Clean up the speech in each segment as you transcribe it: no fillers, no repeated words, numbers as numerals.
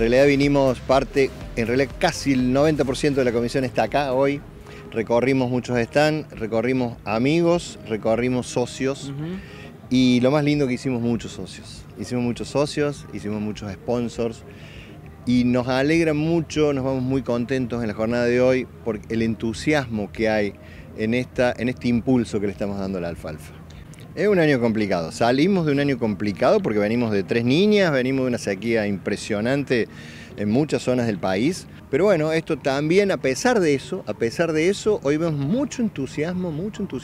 realidad vinimos en realidad casi el 90% de la comisión está acá hoy. Recorrimos muchos stands, recorrimos amigos, recorrimos socios. Y lo más lindo que hicimos muchos socios. Hicimos muchos sponsors. Y nos alegra mucho, nos vamos muy contentos en la jornada de hoy por el entusiasmo que hay en este impulso que le estamos dando a la alfalfa. Es un año complicado, salimos de un año complicado porque venimos de 3 niñas, venimos de una sequía impresionante en muchas zonas del país, pero bueno, esto también, a pesar de eso, hoy vemos mucho entusiasmo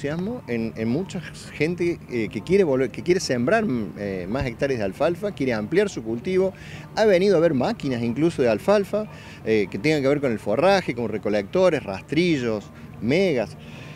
en mucha gente que quiere sembrar más hectáreas de alfalfa, quiere ampliar su cultivo, ha venido a ver máquinas incluso de alfalfa que tengan que ver con el forraje, con recolectores, rastrillos, megas.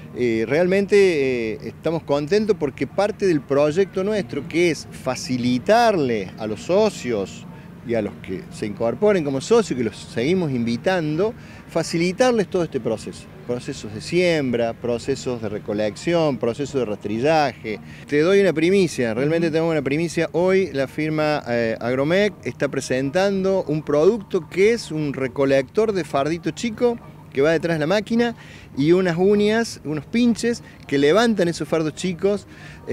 Realmente estamos contentos porque parte del proyecto nuestro, que es facilitarle a los socios y a los que se incorporen como socios, que los seguimos invitando, facilitarles todo este proceso. Procesos de siembra, procesos de recolección, procesos de rastrillaje. Te doy una primicia, realmente tenemos una primicia. Hoy la firma Agromec está presentando un producto que es un recolector de fardito chico, que va detrás de la máquina, y unas uñas, unos pinches que levantan esos fardos chicos.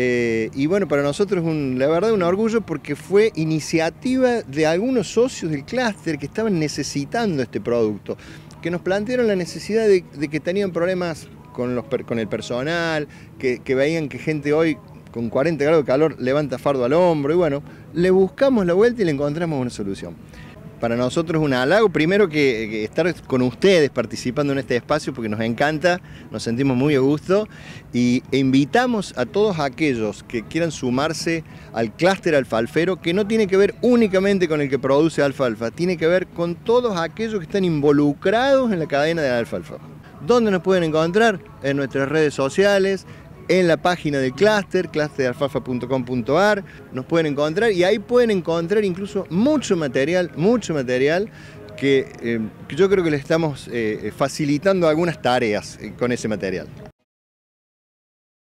Y bueno, para nosotros la verdad un orgullo porque fue iniciativa de algunos socios del clúster que estaban necesitando este producto, que nos plantearon la necesidad de que tenían problemas con el personal, que veían que gente hoy con 40 grados de calor levanta fardo al hombro, y bueno, le buscamos la vuelta y le encontramos una solución. Para nosotros es un halago, primero que estar con ustedes participando en este espacio porque nos encanta, nos sentimos muy a gusto e invitamos a todos aquellos que quieran sumarse al clúster alfalfero, que no tiene que ver únicamente con el que produce alfalfa, tiene que ver con todos aquellos que están involucrados en la cadena de la alfalfa. ¿Dónde nos pueden encontrar? En nuestras redes sociales, en la página del clúster, clusteralfalfa.com.ar, nos pueden encontrar y ahí pueden encontrar incluso mucho material que yo creo que les estamos facilitando algunas tareas con ese material.